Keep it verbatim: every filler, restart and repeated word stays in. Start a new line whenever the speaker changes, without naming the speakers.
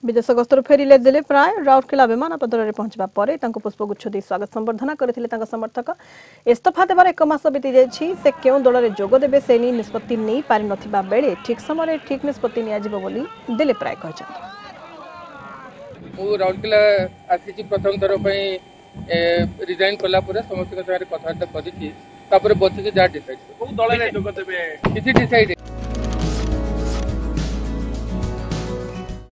विदेश गस्तर फेरिले दिलीप राय राउरकेला विमान बंदर में पहुंचा पर पुष्पगुच्छ दे स्वागत संबर्धना करते समर्थक। इस्तीफा देवार एक मास बीती जाइए से क्यों दल में जोग देवे से निष्पत्ति नहीं पारि नथिबा बेले ठीक समय ठीक निष्पत्ति नियाजिबो बोली दिलीप राय कहछन्ति।
मु राउरकेला आसी प्रथम थर रिजाइन कला समस्त कथबार्ता कर बसिक जा डिसाइड किसी डिसाइड